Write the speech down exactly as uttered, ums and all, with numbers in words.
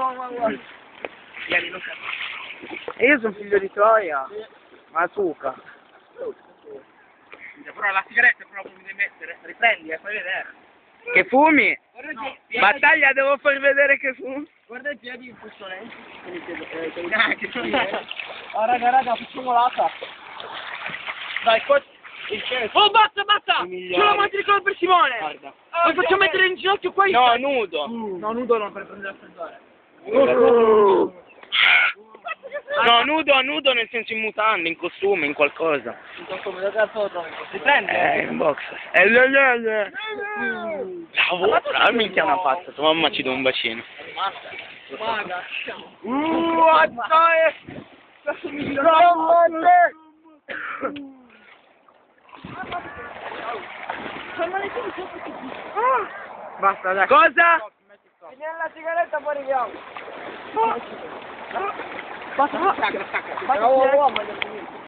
Vieni, Luca. E io sono figlio di Troia. Ma Tuca. Però la sigaretta proprio mi devi mettere. Riprendi e fai vedere. Che fumi? No, Battaglia, devo far vedere che fumi. guarda i piedi in puzzolenti. Ah, che schifo. Oh raga, raga, facciamo l'ata. Dai, qua. Oh, basta, basta! I C'ho la mano di colpo per Simone! Guarda. Lo faccio mettere in ginocchio qua. No, nudo. No, nudo non, per prendere il freddore. No, nudo, nudo nel senso in mutande, in costume, in qualcosa. Come da cazzo lo trovi? Riprendi? Eh, in boxer. Eh, le, le, le. Lavora, minchia una pazza, tua mamma ci do un bacino. Maga. Uh, azzai! Basta, dai. Cosa? Finiamo la sigaretta, poi arriviamo. Basta, stacca, stacca.